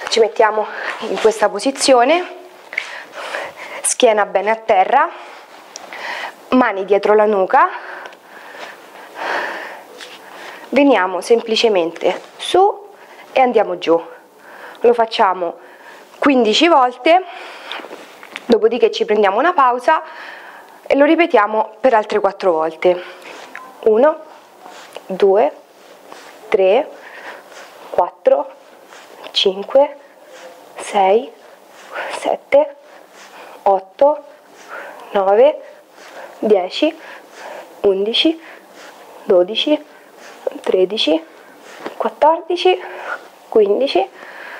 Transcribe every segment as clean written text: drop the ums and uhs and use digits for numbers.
Ci mettiamo in questa posizione, schiena bene a terra, mani dietro la nuca, veniamo semplicemente su e andiamo giù. Lo facciamo 15 volte, dopodiché ci prendiamo una pausa e lo ripetiamo per altre 4 volte. 1, 2, 3, 4, 5, 6, 7, 8, 9, 10, 11, 12, 13, 14, 15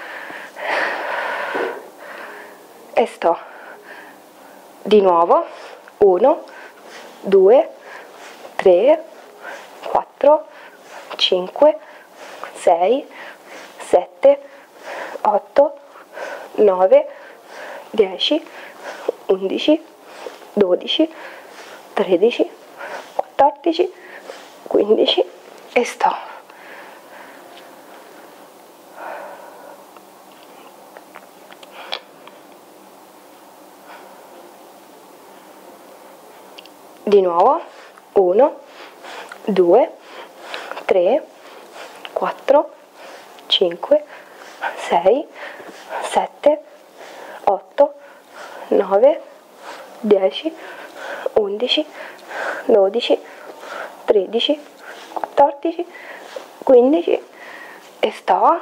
e sto. Di nuovo 1, 2, 3, 4, 5, 6, 7, 8, 9, 10, 11, 12, 13, 14, 15 e sto. Di nuovo 1, 2, 3, 4, 5, 6, 7, 8, 9, 10, 11, 12, 13, 14, 15 e sto.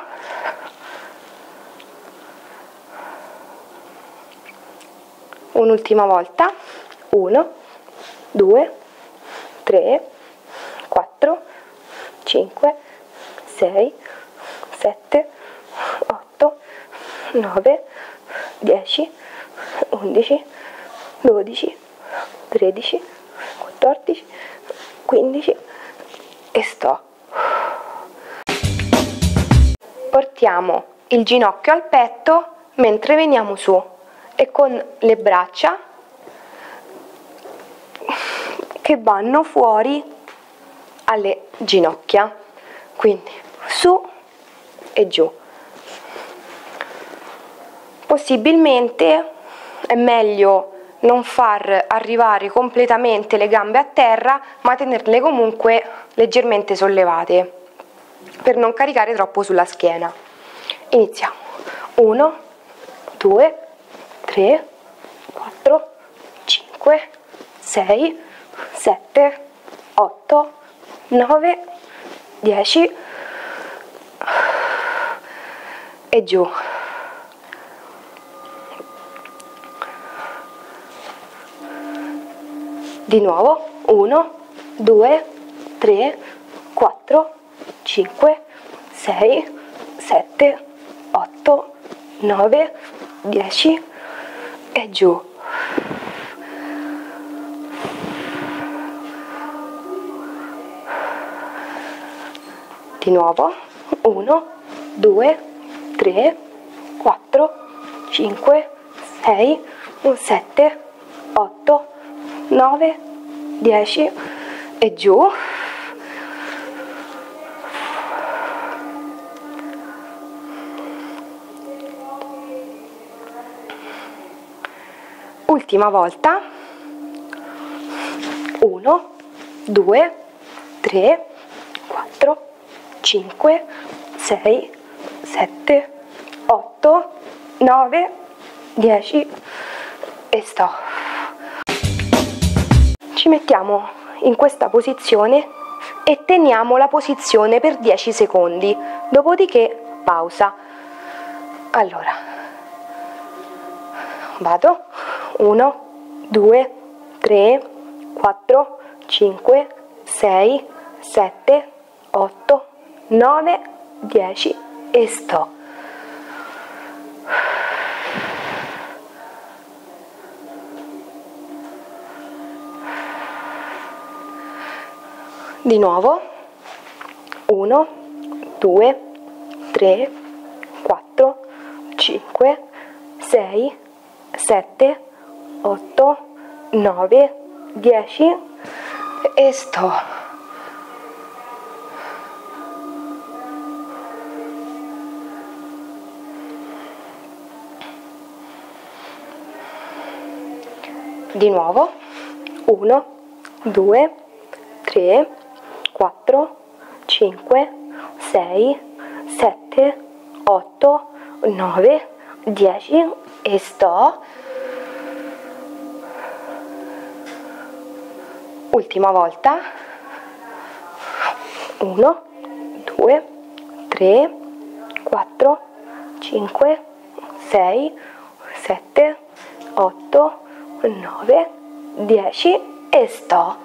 Un'ultima volta. 1, 2, 3, 4, 5, 6, 7, 8, 9, 10, 11, 12, 13, 14, 15 e sto. Portiamo il ginocchio al petto mentre veniamo su e con le braccia che vanno fuori alle ginocchia, quindi su e giù. Possibilmente è meglio non far arrivare completamente le gambe a terra, ma tenerle comunque leggermente sollevate per non caricare troppo sulla schiena. Iniziamo. 1, 2, 3, 4, 5, 6, 7, 8, 9, 10 e giù. Di nuovo 1, 2, 3, 4, 5, 6, 7, 8, 9, 10 e giù. Di nuovo 1, 2, 3, 4, 5, 6, 7, 8, 9, 10 e giù. Ultima volta. 1, 2, 3, 4, 5, 6, 7, 8, 9, 10 e sto. Ci mettiamo in questa posizione e teniamo la posizione per 10 secondi, dopodiché pausa. Allora, vado. 1, 2, 3, 4, 5, 6, 7, 8, 9, 10 e sto. Di nuovo. 1, 2, 3, 4, 5, 6, 7, 8, 9, 10 e sto. Di nuovo, 1, 2, 3, 4, 5, 6, 7, 8, 9, 10 e sto. Ultima volta. 1, 2, 3, 4, 5, 6, 7, 8, 9, 10 e sto.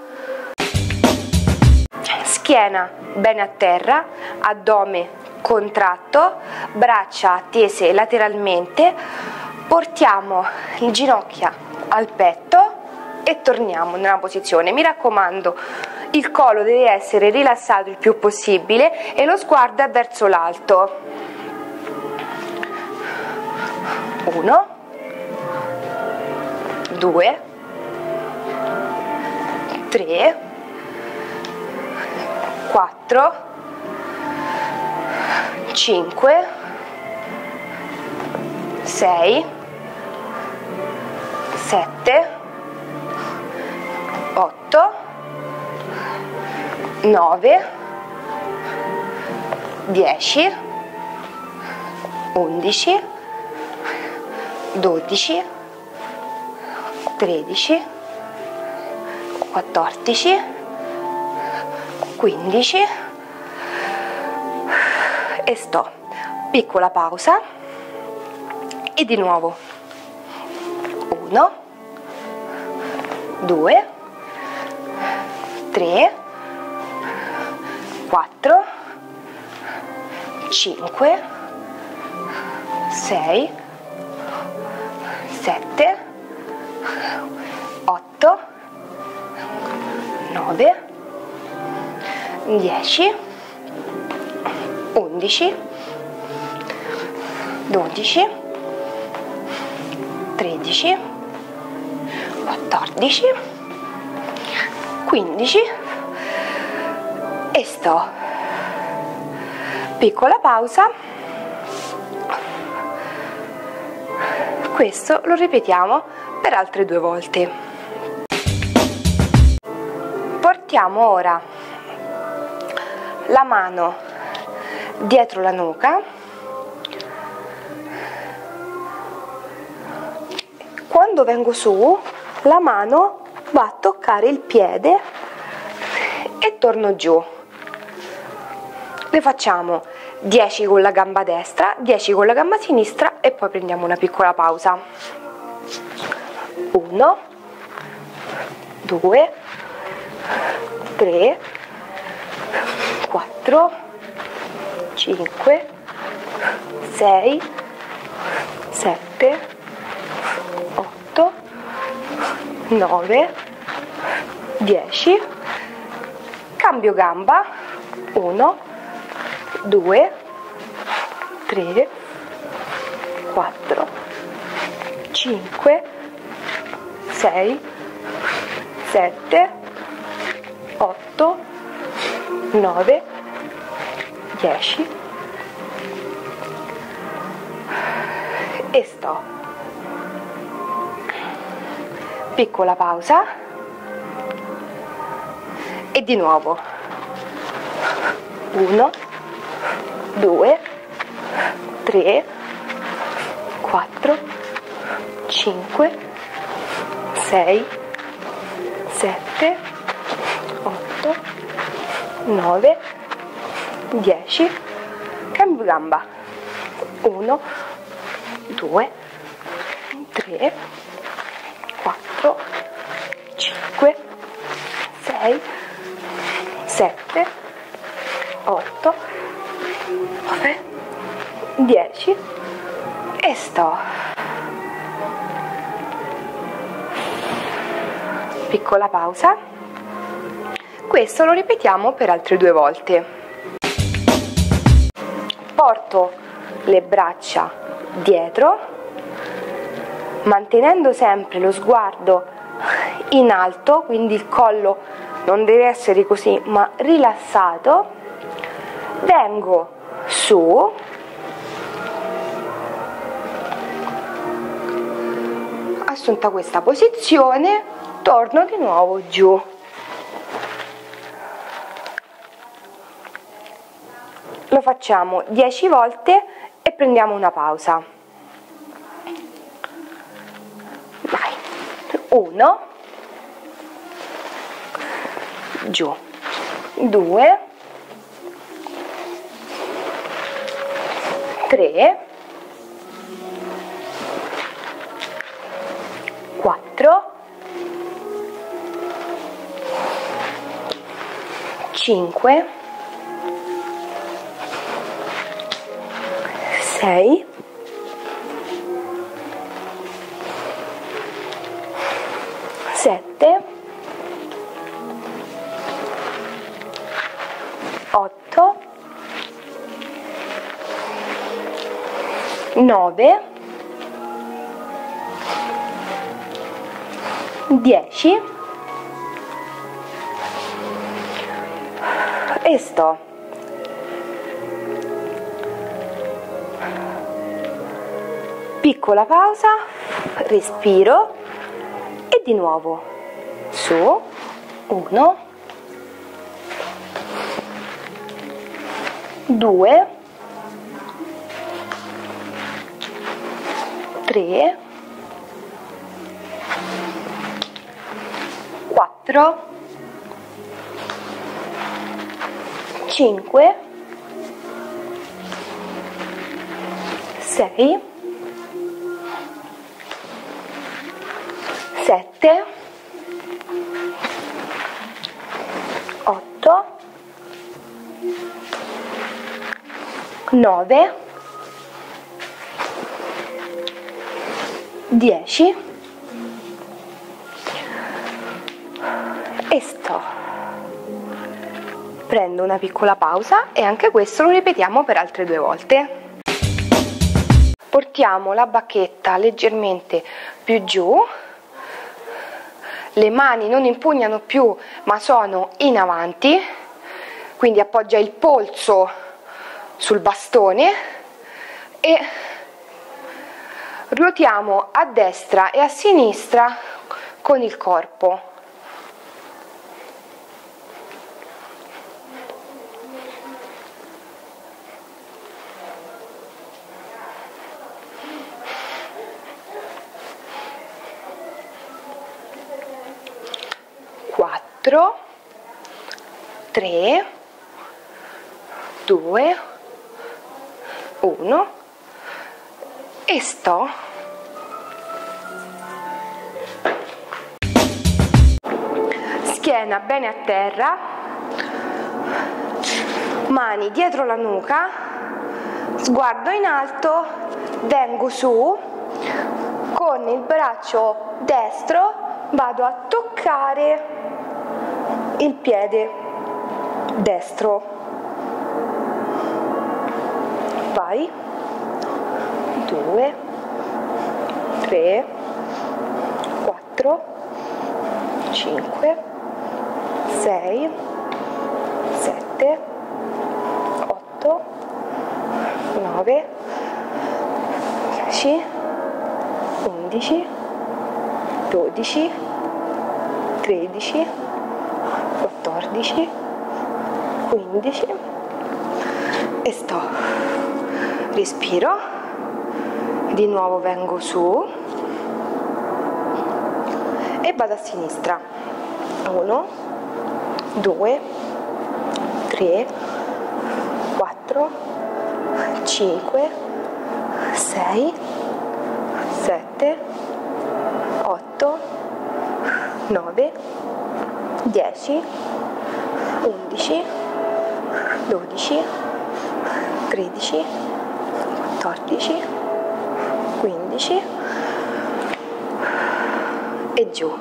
Schiena bene a terra, addome contratto, braccia tese lateralmente, portiamo le ginocchia al petto e torniamo nella posizione. Mi raccomando, il collo deve essere rilassato il più possibile e lo sguardo è verso l'alto. 1, 2, 3, 4, 5, 6, 7, 8, 9, 10, 11, 12, 13, 14, 15 e sto. Piccola pausa e di nuovo 1, 2, 3, 4, 5, 6, 7, 8, 9, 10, 11, 12, 13, 14, 15 e sto. Piccola pausa. Questo lo ripetiamo per altre 2 volte. Portiamo ora la mano dietro la nuca. Quando vengo su, la mano va a toccare il piede e torno giù. Le facciamo 10 con la gamba destra, 10 con la gamba sinistra e poi prendiamo una piccola pausa. 1, 2, 3, 4, 5, 6, 7, 8, 9, 10. Cambio gamba. 1, 2, 3, 4, 5, 6, 7, 8, 9, 10 e sto. Piccola pausa e di nuovo 1, 2, 3, 4, 5, 6, 7, 8, 9, 10. Cambio gamba. 1, 2, 3, 4, 5, 6, 7, 8, 9, 10 e sto. Piccola pausa. Questo lo ripetiamo per altre 2 volte. Porto le braccia dietro, mantenendo sempre lo sguardo in alto, quindi il collo non deve essere così, ma rilassato. Vengo su, assunta questa posizione, torno di nuovo giù. Lo facciamo 10 volte e prendiamo una pausa. Vai. 1, giù, 2, 3, 4, 5, 6, 7, 8, 9, 10 e sto. Piccola pausa, respiro e di nuovo su. 1, 2, 3, 4, 5, 6, 7, 8, 9, 10 e sto. Prendo una piccola pausa e anche questo lo ripetiamo per altre 2 volte. Portiamo la bacchetta leggermente più giù, le mani non impugnano più ma sono in avanti, quindi appoggia il polso sul bastone e ruotiamo a destra e a sinistra con il corpo. Quattro, 3, 2, 1 e sto. Schiena bene a terra, mani dietro la nuca, sguardo in alto, vengo su, con il braccio destro vado a toccare il piede destro. Vai. 2, 3, 4, 5, 6, 7, 8, 9, 10, 11, 12, 13, 14, 15 e sto. Respiro, di nuovo vengo su e vado a sinistra. 1, 2, 3, 4, 5, 6, 7, 8, 9, 10, 11, 12, 13, 14, 15 e giù.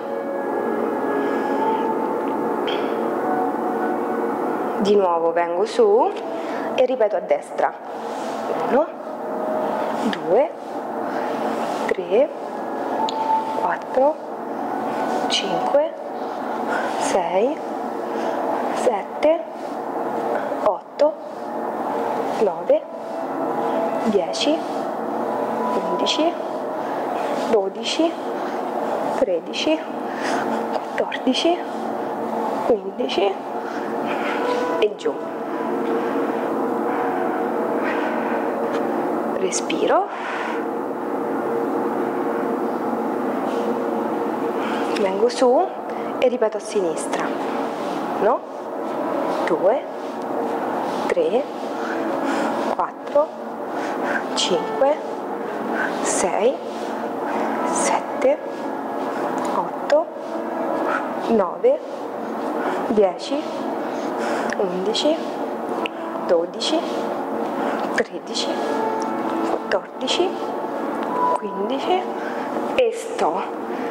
Di nuovo vengo su e ripeto a destra. 1, 2, 3, 4, 5, 6, 7, 8, 9, 10, 11, 12, 13, 14, 15 e giù. Respiro. Vengo su e ripeto a sinistra. 1, 2, 3, 4, 5, 6, 7, 8, 9, 10, 11, 12, 13, 14, 15 e sto.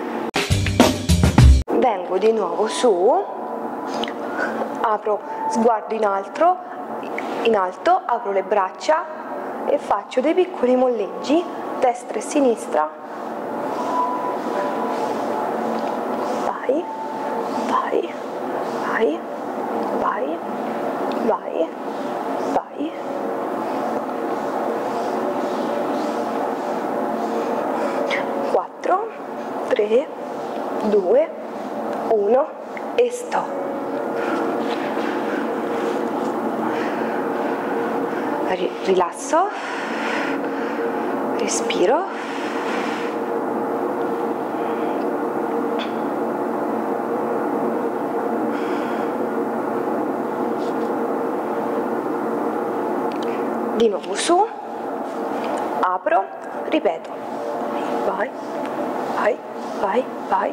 Vengo di nuovo su, apro sguardo in alto, apro le braccia e faccio dei piccoli molleggi destra e sinistra. Vai, vai, vai, vai, vai, vai. Quattro, 3, 2, 1 e sto. Rilasso, respiro. Di nuovo su, apro, ripeto. Vai, vai, vai, vai.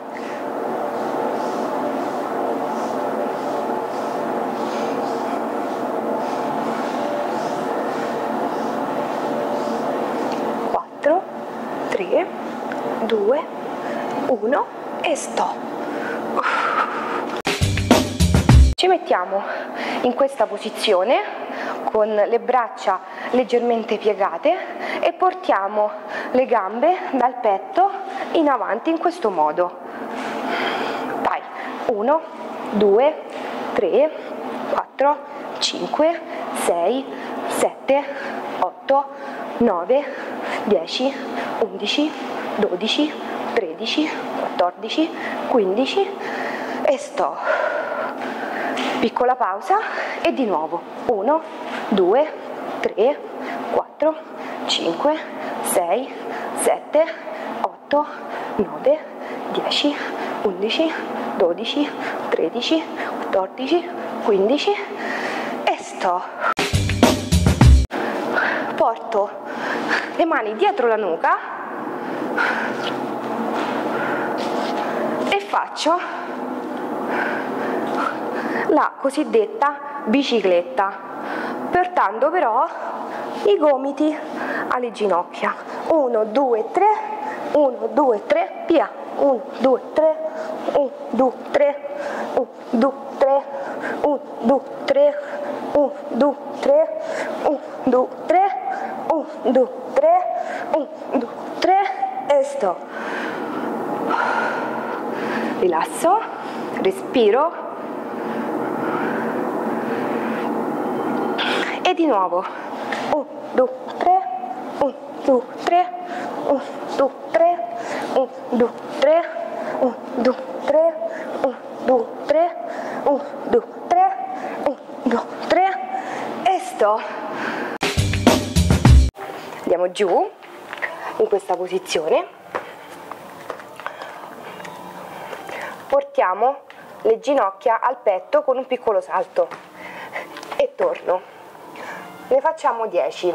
Quattro, 3, 2, 1 e sto. Ci mettiamo in questa posizione con le braccia leggermente piegate e portiamo le gambe dal petto in avanti in questo modo. Vai, 1, 2, 3, 4, 5, 6, 7, 8, 9, 10, 11, 12, 13, 14, 15 e sto. Piccola pausa e di nuovo 1, 2, 3, 4, 5, 6, 7, 8, 9, 10, 11, 12, 13, 14, 15 e sto. Porto le mani dietro la nuca e faccio la cosiddetta bicicletta, portando però i gomiti alle ginocchia. 1, 2, 3, 1, 2, 3, via. 1, 2, 3, 1, 2, 3, 1, 2, 3, 1, 2, 3, 1, 2, 3, 1, 2, 3, 1, 2, 3, 1, 2, 3 e sto. Rilasso, respiro. E di nuovo 1, 2, 3, 1, 2, 3, 1, 2, 3, 1, 2, 3, 1, 2, 3, 1, 2, 3, 1, 2, 3, 1, 2, 3 e sto. Andiamo giù in questa posizione. Portiamo le ginocchia al petto con un piccolo salto e torno. Ne facciamo 10.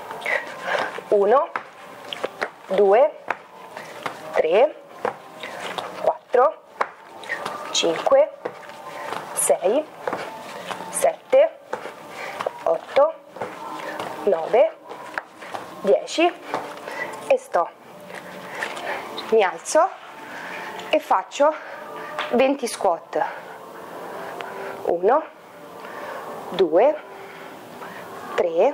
1, 2, 3, 4, 5, 6, 7, 8, 9, 10 e sto. Mi alzo e faccio 20 squat. 1, 2, 3,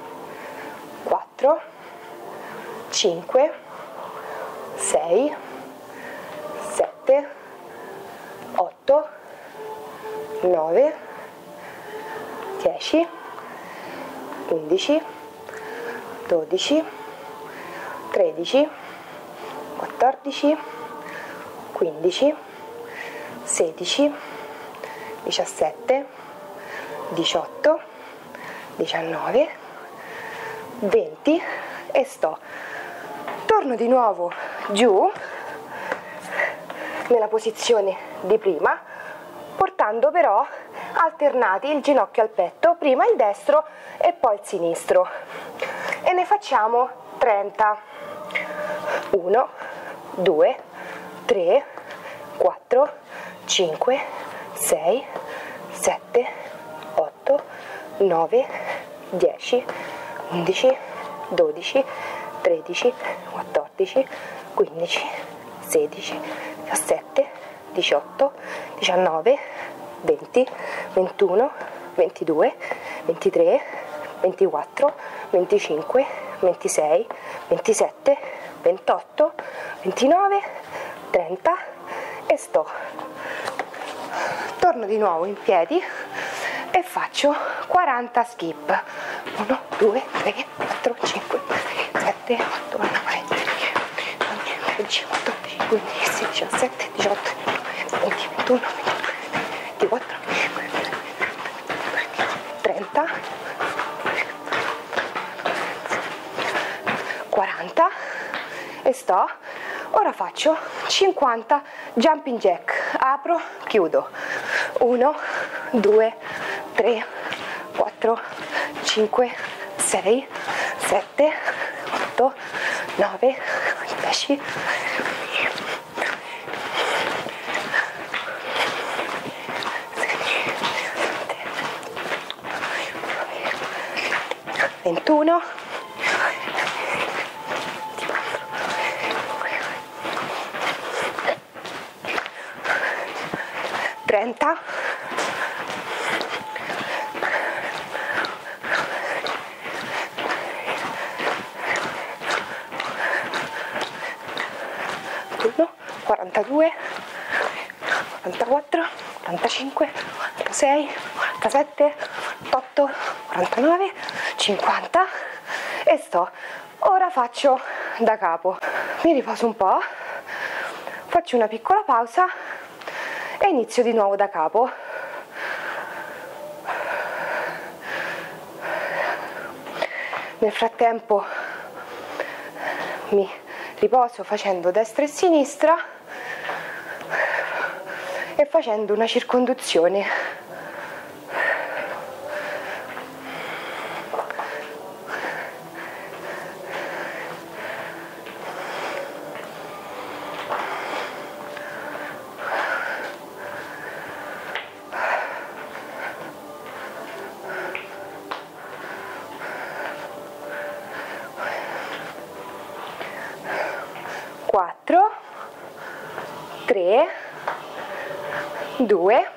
4, 5, 6, 7, 8, 9, 10, 11, 12, 13, 14, 15, 16, 17, 18, 19, 20 e sto. Torno di nuovo giù nella posizione di prima, portando però alternati il ginocchio al petto, prima il destro e poi il sinistro, e ne facciamo 30. 1, 2, 3, 4, 5, 6, 7, 8, 9, 10, 11, 12, 13, 14, 15, 16, 17, 18, 19, 20, 21, 22, 23, 24, 25, 26, 27, 28, 29, 30 e sto. Torno di nuovo in piedi e faccio 40 skip. 1, 2, 3, 4, 5, 6, 7, 8, 9, 10, 11, 12, 14, 15, 16, 17, 18, 20, 21, 24, 30, 40 e sto. Ora faccio 50 jumping jack, apro, chiudo. 1, 2, 3, 4, 5, 6, 7, 8, 9, 10, 21, 30, 42, 44, 45, 46, 47, 48, 49, 50 e sto. Ora faccio da capo. Mi riposo un po', faccio una piccola pausa e inizio di nuovo da capo. Nel frattempo mi riposo facendo destra e sinistra e facendo una circonduzione. Quattro, 3, 2,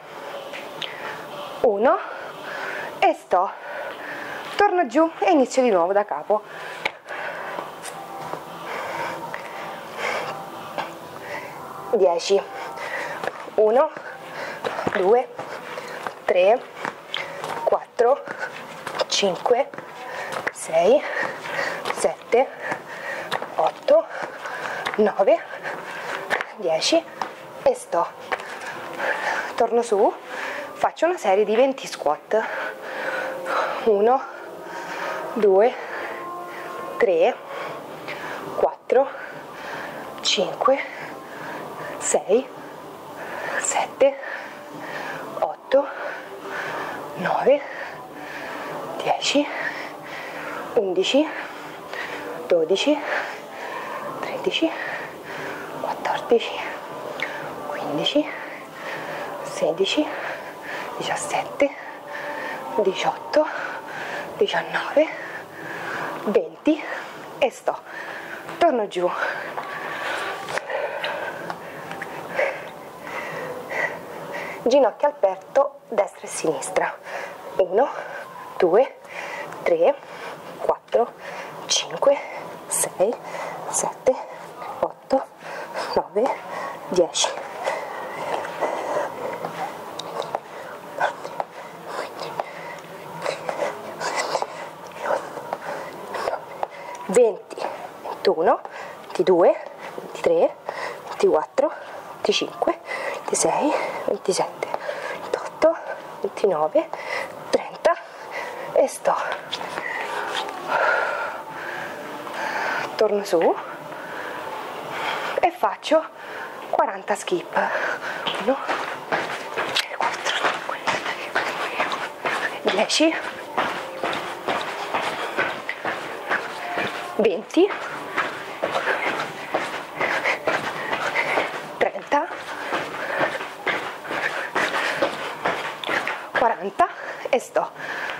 1 e sto. Torno giù e inizio di nuovo da capo. 10, 1, 2, 3, 4, 5, 6, 7, 8, 9, 10 e sto. Torno su, faccio una serie di 20 squat. 1, 2, 3, 4, 5, 6, 7, 8, 9, 10, 11, 12, 13, 14, 15, 16, 17, 18, 19, 20 e sto. Torno giù. Ginocchia al petto, destra e sinistra. 1, 2, 3, 4, 5, 6, 7, 8, 9, 10. 20, 21, 22, 23, 24, 25, 26, 27, 28, 29, 30 e sto. Torno su e faccio 40 skip. 1, 4, 10, 20, 30, 40 e sto.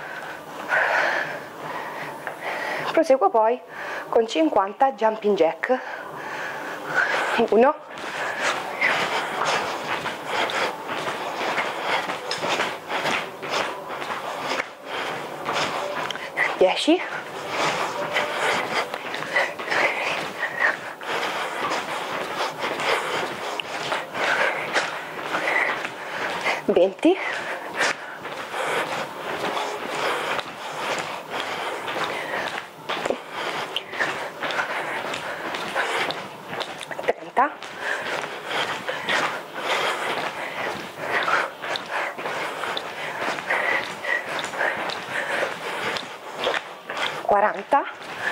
Proseguo poi con 50 jumping jack. 1, 10, 20, 30, 40,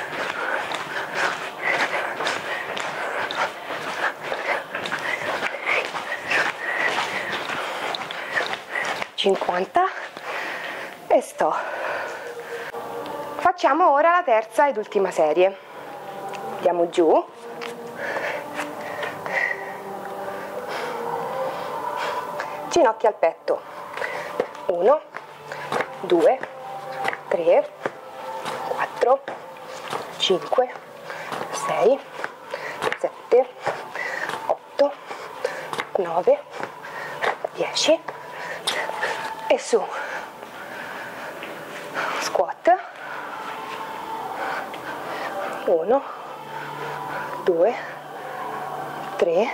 50 e sto. Facciamo ora la terza ed ultima serie. Andiamo giù, ginocchia al petto. 1, 2, 3, 4, 5, 6, 7, 8, 9, 10 e su. Squat. 1, 2, 3,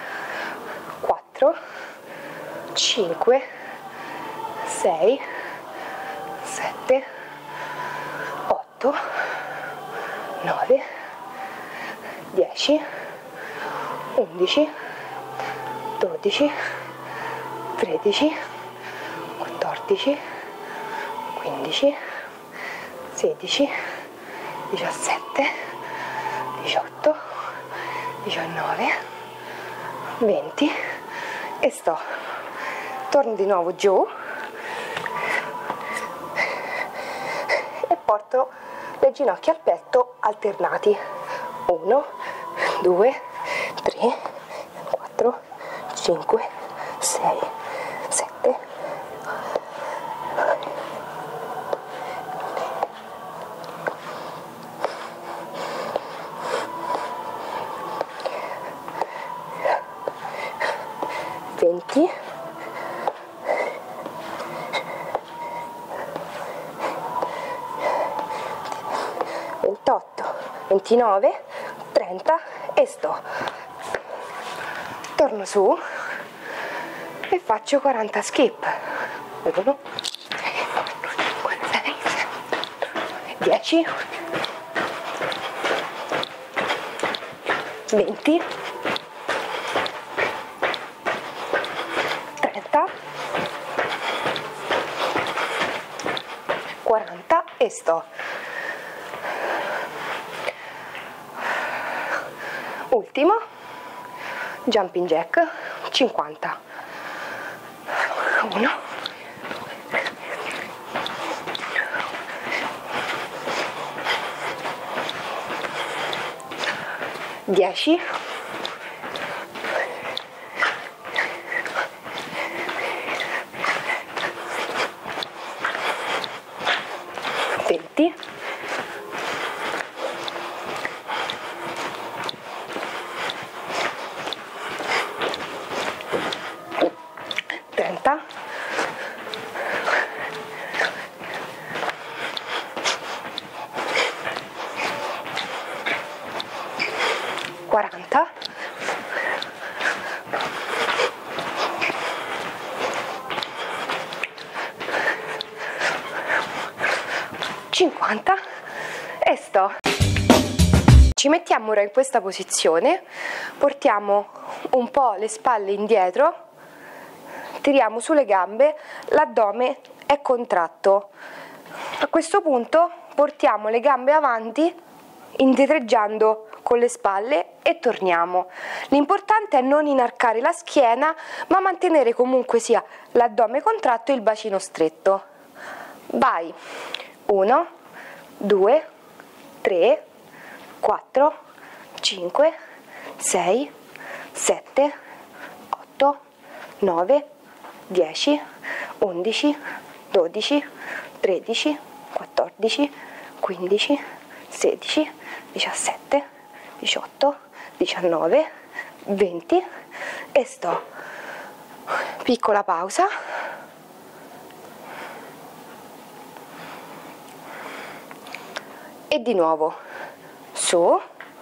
4, 5, 6, 7, 8, 9, 10, 11, 12, 13, 14, 15, 16, 17, 18, 19, 20 e sto. Torno di nuovo giù e porto le ginocchia al petto alternati. 1, 2, 3, 4, 5, 6, 7, 20, 28, 29, 30 e sto. Torno su e faccio 40 skip. 1, 2, 5, 6, 7, 10, 20, 30, 40 e sto. Ultimo, jumping jack, 50. 1, 10, 20, 30, 40, 50 e sto. Ci mettiamo ora in questa posizione, portiamo un po' le spalle indietro, tiriamo sulle gambe, l'addome è contratto. A questo punto portiamo le gambe avanti indietreggiando con le spalle e torniamo. L'importante è non inarcare la schiena, ma mantenere comunque sia l'addome contratto e il bacino stretto. Vai! 1, 2, 3, 4, 5, 6, 7, 8, 9, 10, 11, 12, 13, 14, 15, 16, 17, 18, 19, 20 e sto. Piccola pausa. E di nuovo su.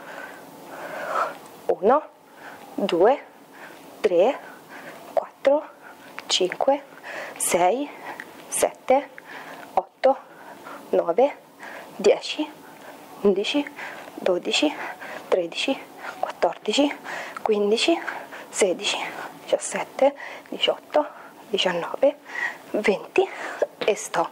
1, 2, 3, 4, 5, 6, 7, 8, 9, 10, 11, 12, 13, 14, 15, 16, 17, 18, 19, 20 e sto.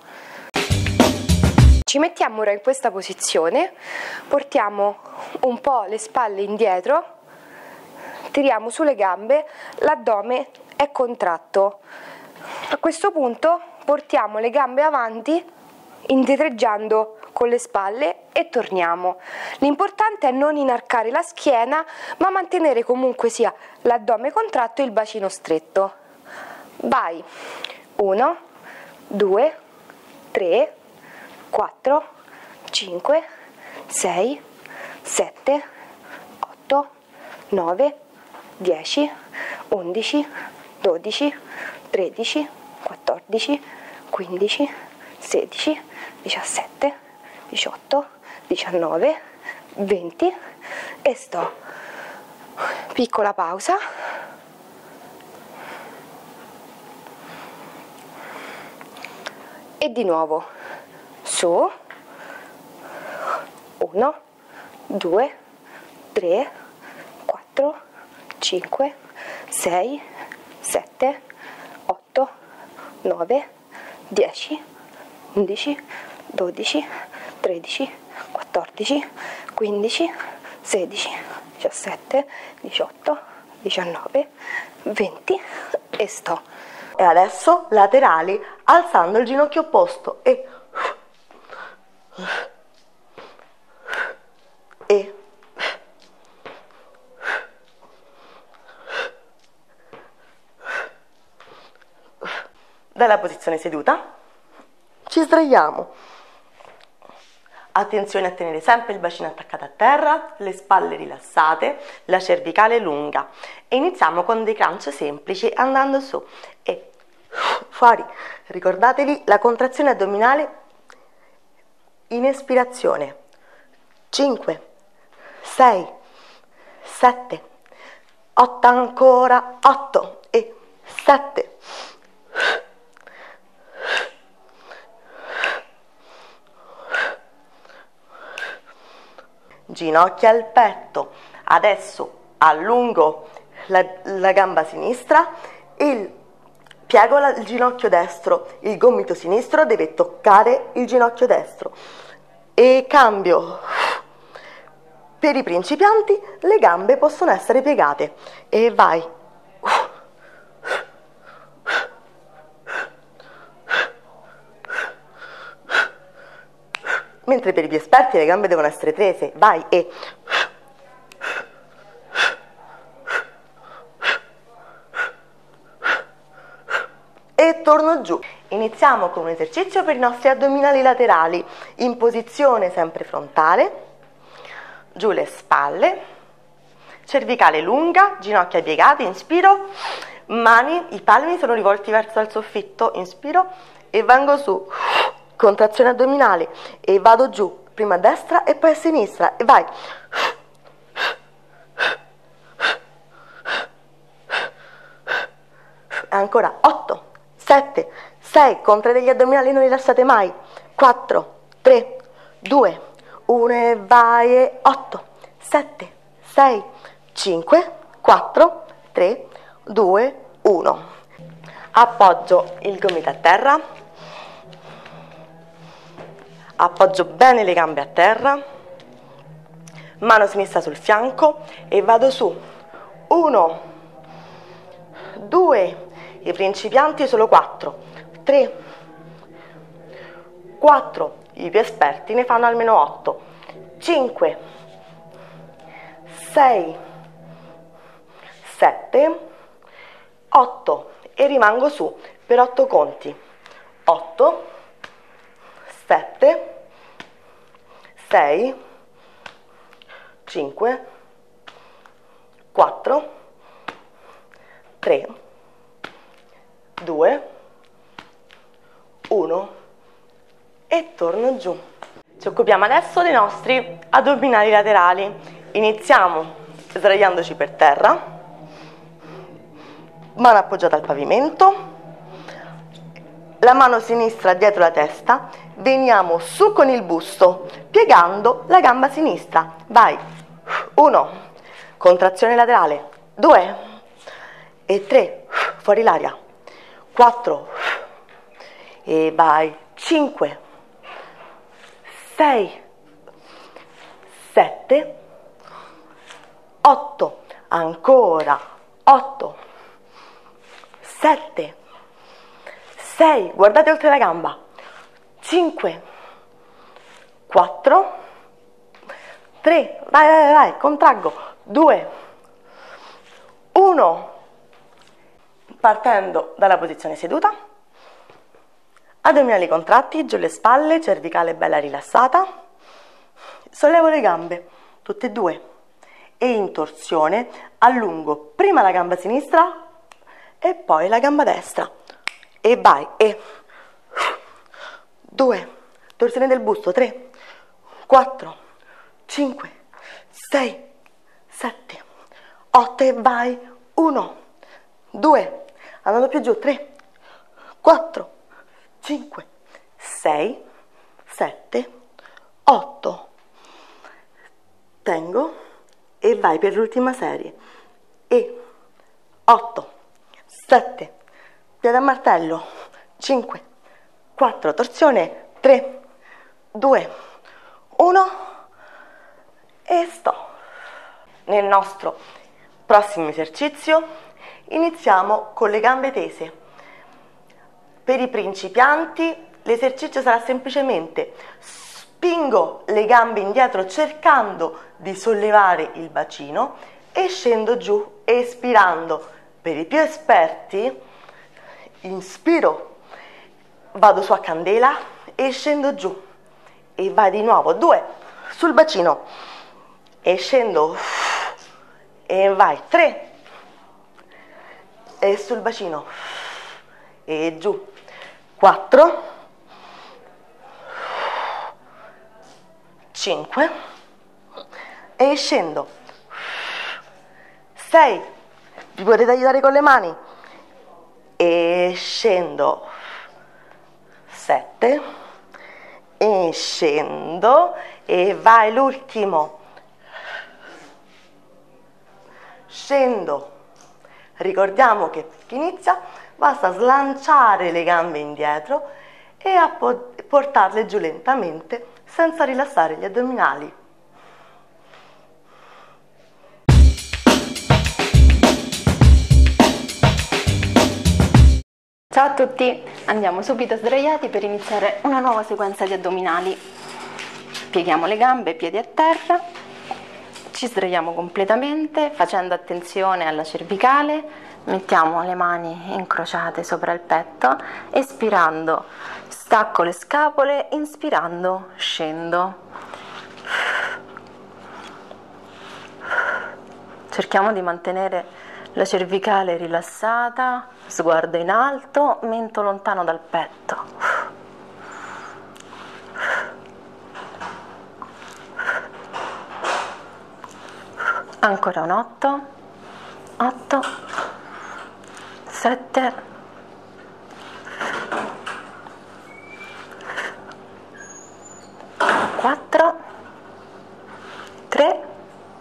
Ci mettiamo ora in questa posizione, portiamo un po' le spalle indietro, tiriamo sulle gambe, l'addome è contratto. A questo punto portiamo le gambe avanti indietreggiando con le spalle e torniamo. L'importante è non inarcare la schiena, ma mantenere comunque sia l'addome contratto e il bacino stretto. Vai! 1, 2, 3, 4, 5, 6, 7, 8, 9, 10, 11, 12, 13, 14, 15, 16, 17, 18, 19, 20 e sto. Piccola pausa. E di nuovo su. 1, 2, 3, 4, 5, 6, 7, 8, 9, 10, 11, 12, 13, 14, 15, 16, 17, 18, 19, 20 e sto. E adesso laterali alzando il ginocchio opposto e dalla posizione seduta ci sdraiamo. Attenzione a tenere sempre il bacino attaccato a terra, le spalle rilassate, la cervicale lunga e iniziamo con dei crunch semplici andando su e fuori. Ricordatevi la contrazione addominale in espirazione. 5, 6, 7, 8 ancora, 8 e 7. Ginocchia al petto, adesso allungo la gamba sinistra, piego il ginocchio destro, il gomito sinistro deve toccare il ginocchio destro e cambio. Per i principianti le gambe possono essere piegate e vai. Mentre per i più esperti le gambe devono essere tese, vai e torno giù. Iniziamo con un esercizio per i nostri addominali laterali, in posizione sempre frontale, giù le spalle, cervicale lunga, ginocchia piegate, inspiro, i palmi sono rivolti verso il soffitto, inspiro e vengo su. Contrazione addominale e vado giù, prima a destra e poi a sinistra e vai. Ancora 8, 7, 6, contrai degli addominali, non li lasciate mai. 4, 3, 2, 1 e vai e 8, 7, 6, 5, 4, 3, 2, 1. Appoggio il gomito a terra, appoggio bene le gambe a terra, mano sinistra sul fianco e vado su. 1, 2, i principianti solo 4, 3, 4, i più esperti ne fanno almeno 8, 5, 6, 7, 8 e rimango su per 8 conti. 8, 7, 6, 5, 4, 3, 2, 1 e torno giù. Ci occupiamo adesso dei nostri addominali laterali. Iniziamo sdraiandoci per terra, mano appoggiata al pavimento, la mano sinistra dietro la testa, veniamo su con il busto, piegando la gamba sinistra. Vai, 1, contrazione laterale, 2 e 3, fuori l'aria, 4 e vai, 5, 6, 7, 8, ancora, 8, 7, 6, guardate oltre la gamba, 5, 4, 3, vai, contraggo, 2, 1, partendo dalla posizione seduta, addominali contratti, giù le spalle, cervicale bella rilassata, sollevo le gambe, tutte e due, e in torsione allungo prima la gamba sinistra e poi la gamba destra, e vai, e 2, torsione del busto, 3, 4, 5, 6, 7, 8 e vai, 1, 2, andando più giù, 3, 4, 5, 6, 7, 8, tengo e vai per l'ultima serie, e 8, 7, piede a martello, 5, 4, torsione, 3, 2, 1 e sto. Nel nostro prossimo esercizio iniziamo con le gambe tese. Per i principianti l'esercizio sarà semplicemente spingo le gambe indietro cercando di sollevare il bacino e scendo giù espirando. Per i più esperti inspiro, vado su a candela e scendo giù e vai di nuovo, 2 sul bacino e scendo e vai, 3 e sul bacino e giù, 4, 5 e scendo, 6, vi potete aiutare con le mani e scendo, 7 e scendo e vai l'ultimo, scendo. Ricordiamo che chi inizia basta slanciare le gambe indietro e portarle giù lentamente senza rilassare gli addominali. Ciao a tutti, andiamo subito sdraiati per iniziare una nuova sequenza di addominali. Pieghiamo le gambe, piedi a terra, ci sdraiamo completamente facendo attenzione alla cervicale, mettiamo le mani incrociate sopra il petto, espirando stacco le scapole, inspirando scendo. Cerchiamo di mantenere la cervicale rilassata, sguardo in alto, mento lontano dal petto. Ancora un 8, 8, 7, 4, 3,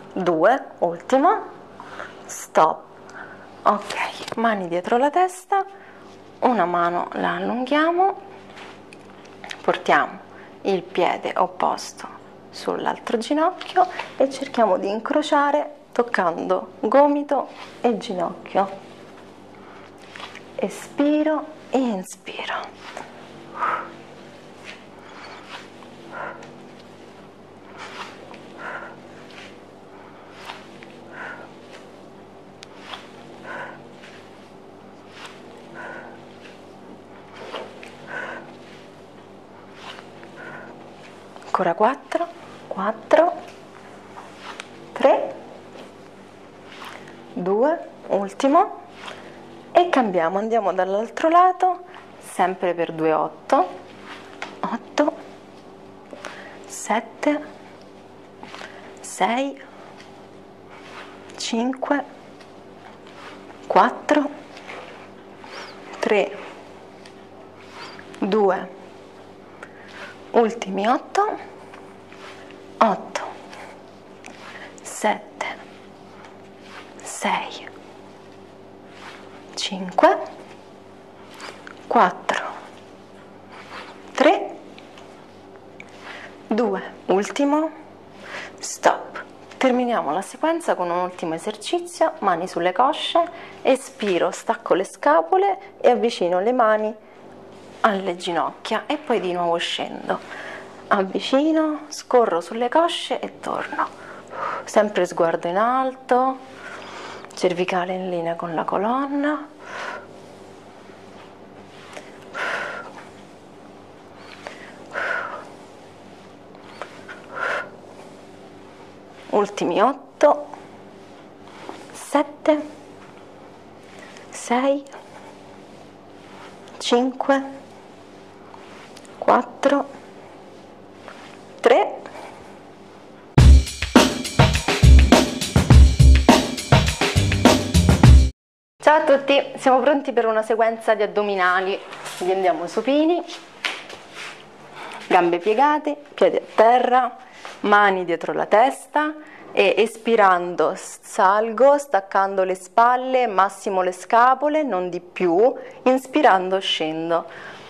2, ultimo, stop. Ok, mani dietro la testa, una mano la allunghiamo, portiamo il piede opposto sull'altro ginocchio e cerchiamo di incrociare toccando gomito e ginocchio. Espiro e inspiro. Ancora 4, 4, 3, 2, ultimo, e cambiamo, andiamo dall'altro lato, sempre per 2, 8, 8, 7, 6, 5, 4, 3, 2, ultimi 8, 8, 7, 6, 5, 4, 3, 2, ultimo, stop. Terminiamo la sequenza con un ultimo esercizio, mani sulle cosce, espiro, stacco le scapole e avvicino le mani alle ginocchia e poi di nuovo scendo, avvicino, scorro sulle cosce e torno, sempre sguardo in alto, cervicale in linea con la colonna, ultimi 8, 7, 6, 5, 4, 3. Ciao a tutti, siamo pronti per una sequenza di addominali. Quindi andiamo supini, gambe piegate, piedi a terra, mani dietro la testa e espirando salgo, staccando le spalle, massimo le scapole, non di più, inspirando scendo.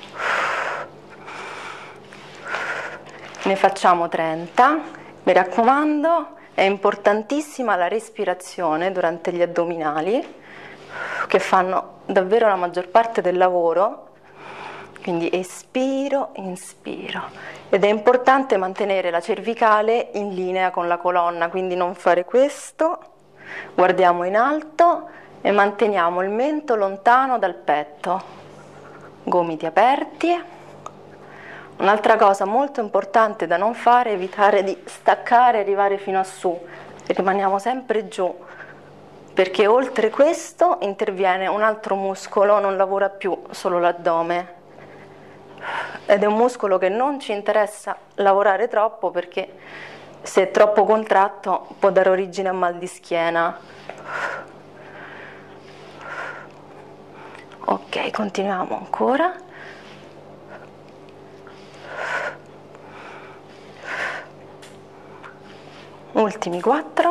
Ne facciamo 30, mi raccomando, è importantissima la respirazione durante gli addominali, che fanno davvero la maggior parte del lavoro, quindi espiro, inspiro, ed è importante mantenere la cervicale in linea con la colonna, quindi non fare questo, guardiamo in alto e manteniamo il mento lontano dal petto, gomiti aperti. Un'altra cosa molto importante da non fare è evitare di staccare e arrivare fino a su, rimaniamo sempre giù, perché oltre questo interviene un altro muscolo, non lavora più solo l'addome, ed è un muscolo che non ci interessa lavorare troppo, perché se è troppo contratto può dare origine a mal di schiena. Ok, continuiamo ancora. Ultimi 4.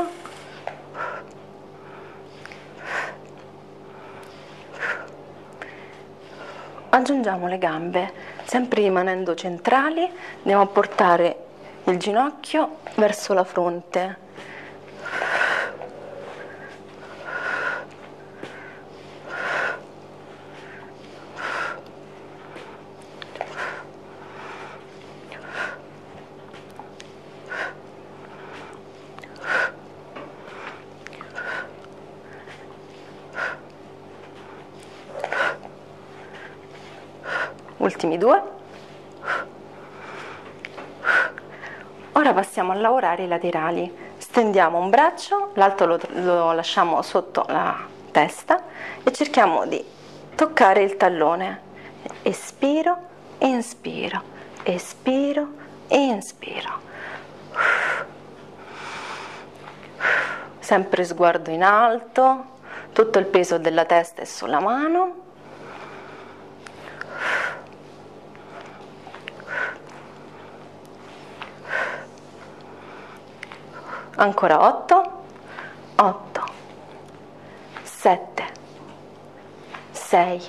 Aggiungiamo le gambe, sempre rimanendo centrali, andiamo a portare il ginocchio verso la fronte. Ultimi 2. Ora passiamo a lavorare i laterali. Stendiamo un braccio, l'altro lo lasciamo sotto la testa e cerchiamo di toccare il tallone. Espiro, inspiro, espiro e inspiro. Sempre sguardo in alto, tutto il peso della testa è sulla mano. Ancora 8, 8, 7, 6,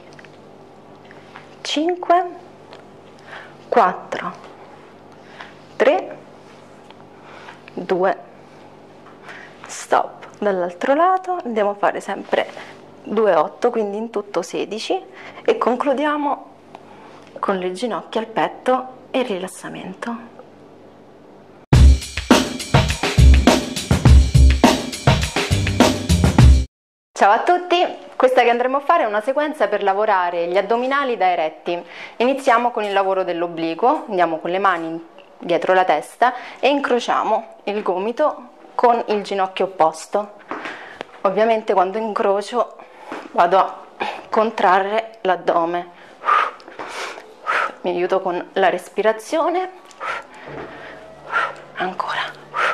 5, 4, 3, 2, stop. Dall'altro lato andiamo a fare sempre 2, 8, quindi in tutto 16, e concludiamo con le ginocchia al petto e il rilassamento. Ciao a tutti, questa che andremo a fare è una sequenza per lavorare gli addominali da eretti. Iniziamo con il lavoro dell'obliquo, andiamo con le mani dietro la testa e incrociamo il gomito con il ginocchio opposto. Ovviamente quando incrocio vado a contrarre l'addome. Mi aiuto con la respirazione. Ancora.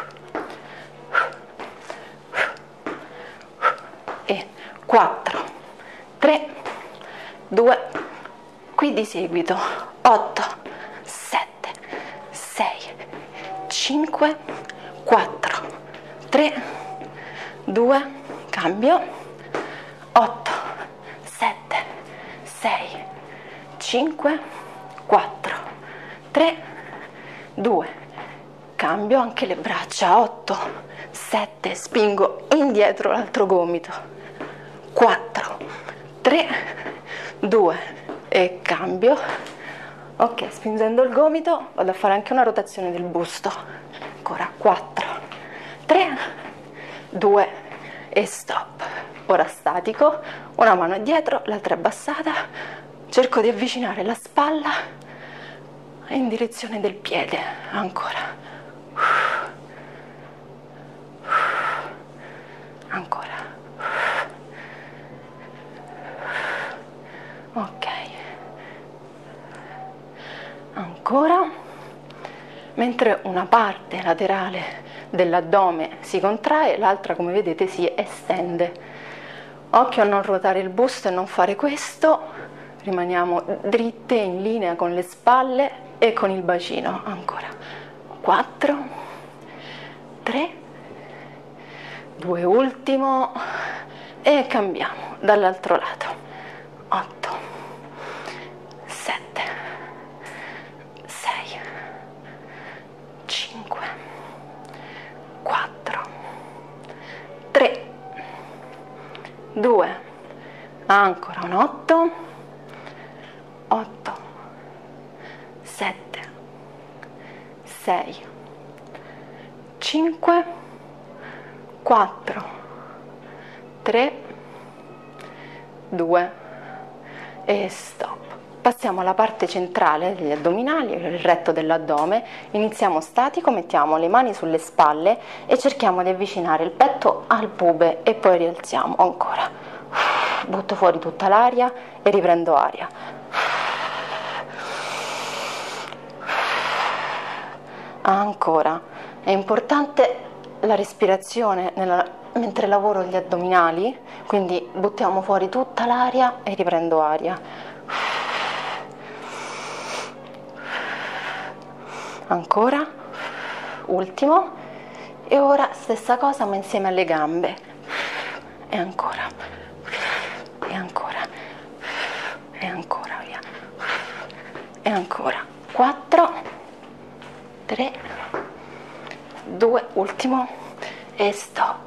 E 4, 3, 2, qui di seguito 8, 7, 6, 5, 4, 3, 2, cambio, 8, 7, 6, 5, 4, 3, 2, cambio anche le braccia, 8, 7, spingo indietro l'altro gomito, 4, 3, 2 e cambio. Ok, spingendo il gomito vado a fare anche una rotazione del busto. Ancora 4, 3, 2 e stop. Ora statico, una mano è dietro, l'altra è abbassata. Cerco di avvicinare la spalla in direzione del piede. Ancora. Ancora. Ok. Ancora. Mentre una parte laterale dell'addome si contrae, l'altra, come vedete, si estende. Occhio a non ruotare il busto e non fare questo. Rimaniamo dritte in linea con le spalle e con il bacino. Ancora. 4, 3, 2, ultimo, e cambiamo dall'altro lato. 8, 7, 6, 5, 4, 3, 2, ancora un 8, 8, 7, 6, 5, 4, 3, 2 e stop. Passiamo alla parte centrale degli addominali, il retto dell'addome. Iniziamo statico, mettiamo le mani sulle spalle e cerchiamo di avvicinare il petto al pube e poi rialziamo. Ancora. Butto fuori tutta l'aria e riprendo aria. Ancora. È importante la respirazione mentre lavoro gli addominali, quindi buttiamo fuori tutta l'aria e riprendo aria. Ancora, ultimo, e ora stessa cosa ma insieme alle gambe. E ancora, e ancora, e ancora, via. E ancora. 4, 3, 2, ultimo e stop.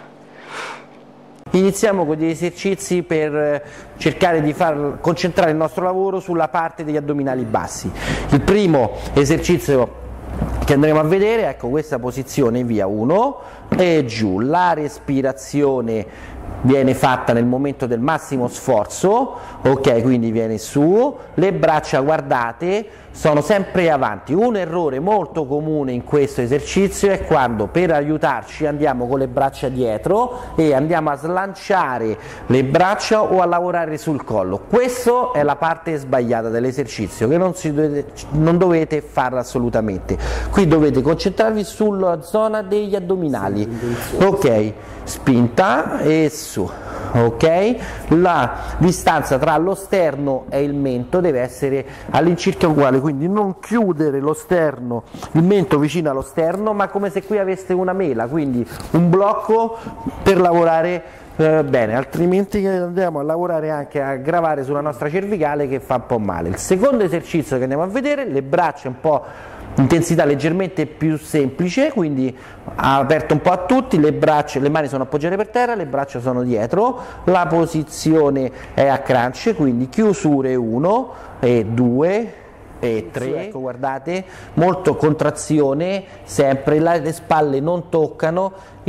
Iniziamo con degli esercizi per cercare di far concentrare il nostro lavoro sulla parte degli addominali bassi. Il primo esercizio che andremo a vedere, ecco, questa posizione, via, 1 e giù. La respirazione viene fatta nel momento del massimo sforzo, ok, quindi viene su, le braccia, guardate, sono sempre avanti. Un errore molto comune in questo esercizio è quando per aiutarci andiamo con le braccia dietro e andiamo a slanciare le braccia o a lavorare sul collo. Questa è la parte sbagliata dell'esercizio, che non dovete farla assolutamente. Qui dovete concentrarvi sulla zona degli addominali, ok, spinta e su, ok? La distanza tra lo sterno e il mento deve essere all'incirca uguale, quindi non chiudere lo sterno, il mento vicino allo sterno, ma come se qui aveste una mela, quindi un blocco per lavorare bene, altrimenti andiamo a lavorare anche a gravare sulla nostra cervicale che fa un po' male. Il secondo esercizio che andiamo a vedere, le braccia un po' intensità leggermente più semplice, quindi aperto un po' a tutti, le mani sono appoggiate per terra, le braccia sono dietro, la posizione è a crunch, quindi chiusure 1 e 2 e 3, ecco, guardate, molto contrazione, sempre le spalle non toccano,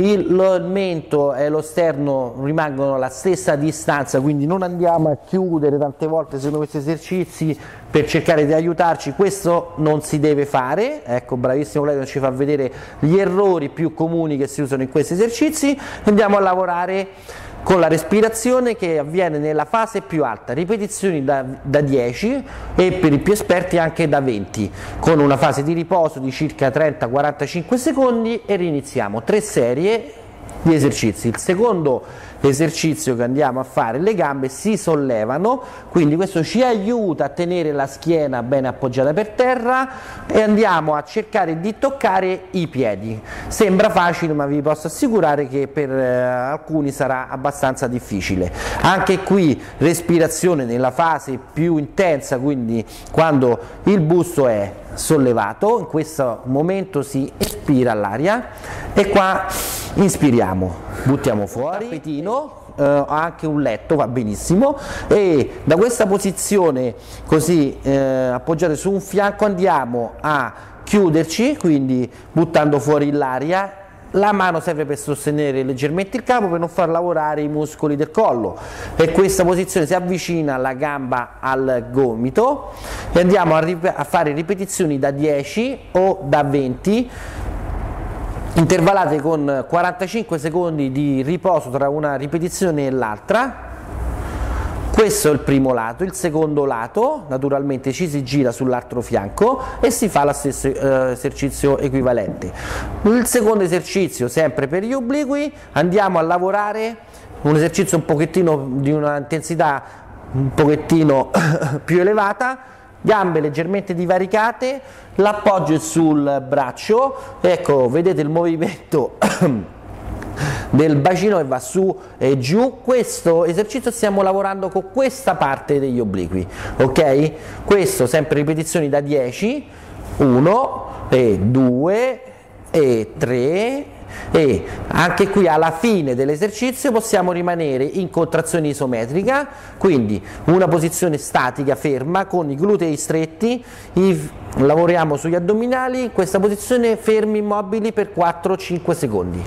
il mento e lo sterno rimangono alla stessa distanza, quindi non andiamo a chiudere tante volte secondo questi esercizi per cercare di aiutarci, questo non si deve fare. Ecco, bravissimo Claudio, ci fa vedere gli errori più comuni che si usano in questi esercizi. Andiamo a lavorare con la respirazione che avviene nella fase più alta, ripetizioni da 10 e per i più esperti anche da 20, con una fase di riposo di circa 30-45 secondi e riniziamo 3 serie di esercizi. Il secondo esercizio che andiamo a fare, le gambe si sollevano, quindi questo ci aiuta a tenere la schiena ben appoggiata per terra e andiamo a cercare di toccare i piedi. Sembra facile, ma vi posso assicurare che per alcuni sarà abbastanza difficile. Anche qui respirazione nella fase più intensa, quindi quando il busto è sollevato, in questo momento si espira l'aria e qua inspiriamo, buttiamo fuori, tappetino, anche un letto va benissimo, e da questa posizione così appoggiate su un fianco andiamo a chiuderci, quindi buttando fuori l'aria. La mano serve per sostenere leggermente il capo per non far lavorare i muscoli del collo, e questa posizione si avvicina la gamba al gomito e andiamo a fare ripetizioni da 10 o da 20 intervallate con 45 secondi di riposo tra una ripetizione e l'altra. Questo è il primo lato. Il secondo lato naturalmente ci si gira sull'altro fianco e si fa lo stesso esercizio equivalente. Il secondo esercizio, sempre per gli obliqui, andiamo a lavorare un esercizio un pochettino di una intensità un pochettino più elevata, gambe leggermente divaricate, l'appoggio è sul braccio, ecco, vedete il movimento del bacino che va su e giù. Questo esercizio stiamo lavorando con questa parte degli obliqui, ok? Questo sempre ripetizioni da 10, 1 e 2 e 3, e anche qui alla fine dell'esercizio possiamo rimanere in contrazione isometrica, quindi una posizione statica ferma con i glutei stretti, lavoriamo sugli addominali, in questa posizione fermi immobili per 4-5 secondi.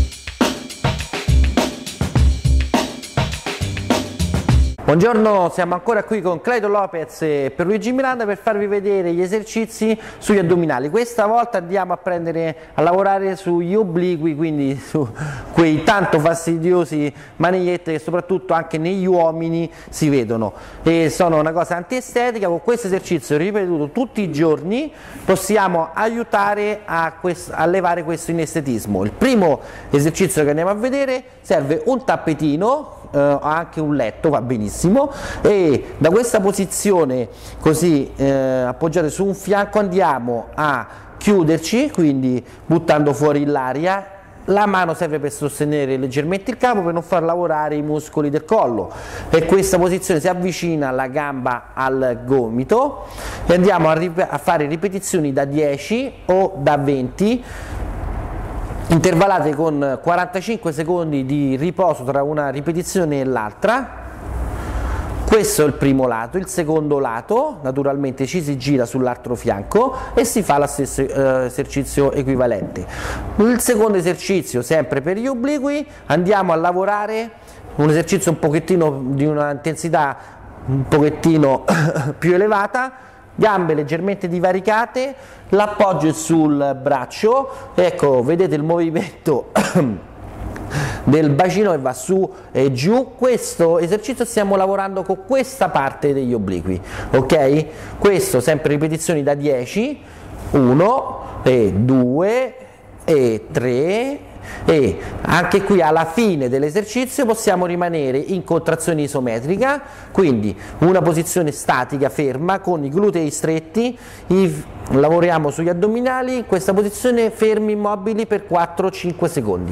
Buongiorno, siamo ancora qui con Claudio Lopez e Pierluigi Miranda per farvi vedere gli esercizi sugli addominali. Questa volta andiamo a lavorare sugli obliqui, quindi su quei tanto fastidiosi manigliette che soprattutto anche negli uomini si vedono e sono una cosa antiestetica. Con questo esercizio ripetuto tutti i giorni possiamo aiutare a levare questo inestetismo. Il primo esercizio che andiamo a vedere serve un tappetino, anche un letto va benissimo, e da questa posizione così appoggiate su un fianco andiamo a chiuderci, quindi buttando fuori l'aria. La mano serve per sostenere leggermente il capo per non far lavorare i muscoli del collo, e questa posizione si avvicina la gamba al gomito e andiamo a fare ripetizioni da 10 o da 20 intervallate con 45 secondi di riposo tra una ripetizione e l'altra. Questo è il primo lato. Il secondo lato naturalmente ci si gira sull'altro fianco e si fa lo stesso esercizio equivalente. Il secondo esercizio, sempre per gli obliqui, andiamo a lavorare un esercizio un pochettino di una intensità un pochettino più elevata, gambe leggermente divaricate, l'appoggio è sul braccio, ecco, vedete il movimento del bacino che va su e giù. Questo esercizio stiamo lavorando con questa parte degli obliqui, ok? Questo sempre ripetizioni da 10, 1 e 2 e 3, e anche qui alla fine dell'esercizio possiamo rimanere in contrazione isometrica, quindi una posizione statica ferma con i glutei stretti, lavoriamo sugli addominali in questa posizione fermi immobili per 4-5 secondi.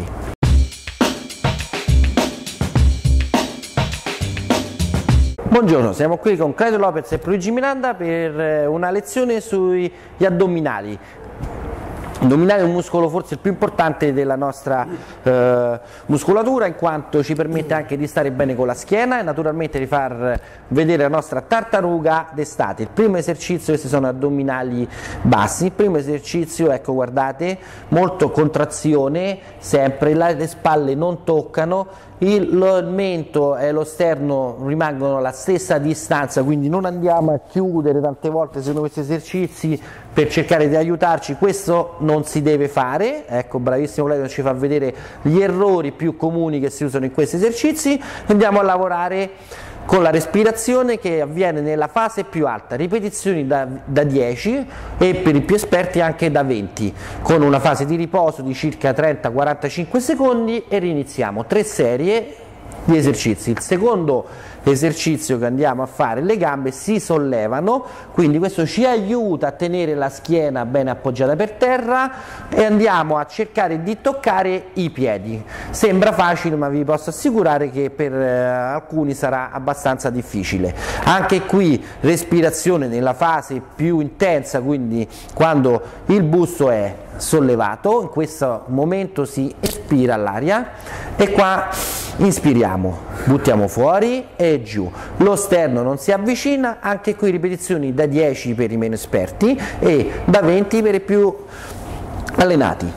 Buongiorno, siamo qui con Claudio Lopez e Luigi Miranda per una lezione sugli addominali. L'addominale è un muscolo forse il più importante della nostra muscolatura, in quanto ci permette anche di stare bene con la schiena e naturalmente di far vedere la nostra tartaruga d'estate. Il primo esercizio, questi sono addominali bassi, il primo esercizio, ecco guardate, molto contrazione, sempre le spalle non toccano, il mento e lo sterno rimangono alla stessa distanza, quindi non andiamo a chiudere tante volte secondo questi esercizi per cercare di aiutarci, questo non si deve fare. Ecco, bravissimo Claudio, ci fa vedere gli errori più comuni che si usano in questi esercizi. Andiamo a lavorare con la respirazione che avviene nella fase più alta, ripetizioni da 10 e per i più esperti anche da 20, con una fase di riposo di circa 30-45 secondi e riniziamo 3 serie di esercizi. Il secondo esercizio che andiamo a fare, le gambe si sollevano, quindi questo ci aiuta a tenere la schiena ben appoggiata per terra e andiamo a cercare di toccare i piedi. Sembra facile, ma vi posso assicurare che per alcuni sarà abbastanza difficile. Anche qui respirazione nella fase più intensa, quindi quando il busto è sollevato, in questo momento si espira l'aria e qua inspiriamo, buttiamo fuori e giù, lo sterno non si avvicina, anche qui ripetizioni da 10 per i meno esperti e da 20 per i più allenati.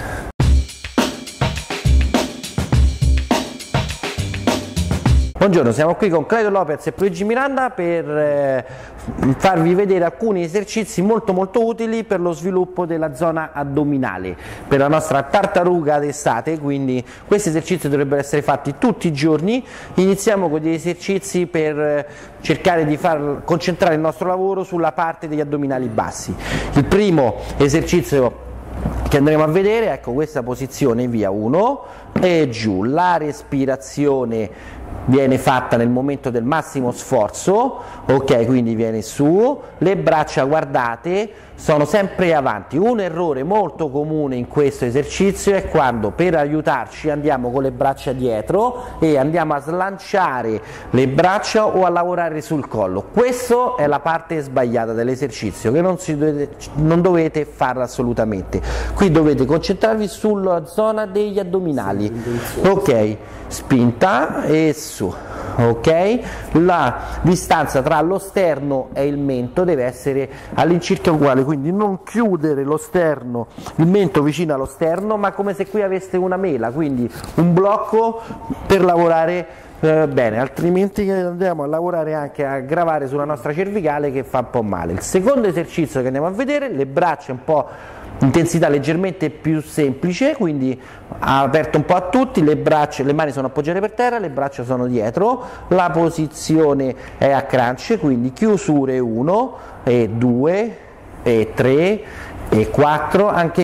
Buongiorno, siamo qui con Claudio Lopez e Luigi Miranda per farvi vedere alcuni esercizi molto utili per lo sviluppo della zona addominale, per la nostra tartaruga d'estate, quindi questi esercizi dovrebbero essere fatti tutti i giorni. Iniziamo con degli esercizi per cercare di far concentrare il nostro lavoro sulla parte degli addominali bassi. Il primo esercizio che andremo a vedere, ecco questa posizione, via 1 e giù, la respirazione viene fatta nel momento del massimo sforzo, ok, quindi viene su, le braccia guardate sono sempre avanti. Un errore molto comune in questo esercizio è quando per aiutarci andiamo con le braccia dietro e andiamo a slanciare le braccia o a lavorare sul collo. Questa è la parte sbagliata dell'esercizio, che non dovete farla assolutamente. Qui dovete concentrarvi sulla zona degli addominali, ok, spinta e su, ok, la distanza tra lo sterno e il mento deve essere all'incirca uguale, quindi non chiudere lo sterno, il mento vicino allo sterno, ma come se qui aveste una mela, quindi un blocco per lavorare bene, altrimenti andiamo a lavorare anche a gravare sulla nostra cervicale che fa un po' male. Il secondo esercizio che andiamo a vedere, le braccia un po' intensità leggermente più semplice, quindi aperto un po' a tutti, le mani sono appoggiate per terra, le braccia sono dietro, la posizione è a crunch, quindi chiusure 1 e 2 e 3 e 4, anche